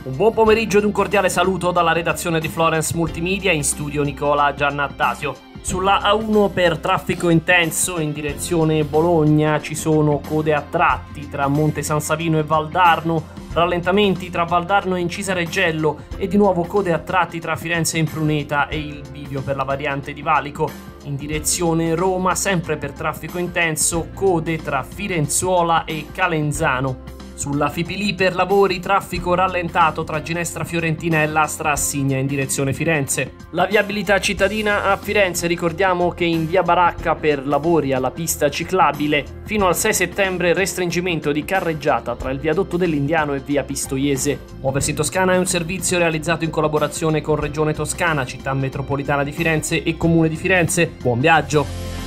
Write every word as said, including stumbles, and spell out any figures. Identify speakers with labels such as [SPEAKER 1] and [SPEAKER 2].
[SPEAKER 1] Un buon pomeriggio ed un cordiale saluto dalla redazione di Florence Multimedia, in studio Nicola Giannattasio. Sulla A uno per traffico intenso in direzione Bologna ci sono code a tratti tra Monte San Savino e Valdarno, rallentamenti tra Valdarno e Incisa-Reggello e di nuovo code a tratti tra Firenze e Impruneta e il bivio per la variante di Valico. In direzione Roma, sempre per traffico intenso, code tra Firenzuola e Calenzano. Sulla Fipili per lavori, traffico rallentato tra Ginestra Fiorentina e Lastra Assigna in direzione Firenze. La viabilità cittadina a Firenze, ricordiamo che in via Baracca per lavori alla pista ciclabile fino al sei settembre restringimento di carreggiata tra il viadotto dell'Indiano e via Pistoiese. Muoversi in Toscana è un servizio realizzato in collaborazione con Regione Toscana, Città Metropolitana di Firenze e Comune di Firenze. Buon viaggio!